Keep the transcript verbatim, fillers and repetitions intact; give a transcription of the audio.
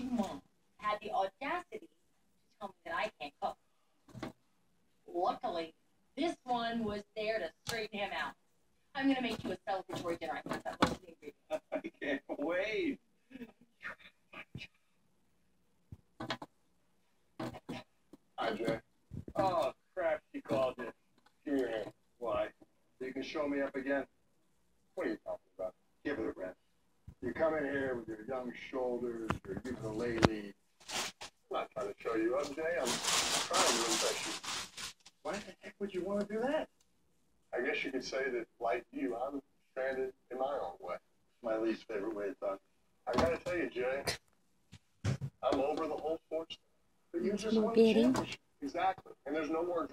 mom had the audacity to tell me that I can't cook. Luckily, this one was there to straighten him out. I'm going to make you a celebratory dinner. I have that most of the ingredients. I can't wait. Hi, Jay. Oh, crap, she called you. Give me your hand. Why? So you can show me up again? What are you talking about? Give it a rest. You come in here with your young shoulders, your ukulele. I'm not trying to show you up, Jay. I'm trying to impress you. Why the heck would you want to do that? I guess you could say that, like you, I'm stranded in my own way. It's my least favorite way of talking. I gotta tell you, Jay, I'm over the whole sports thing. But you just won the championship. Exactly. And there's no more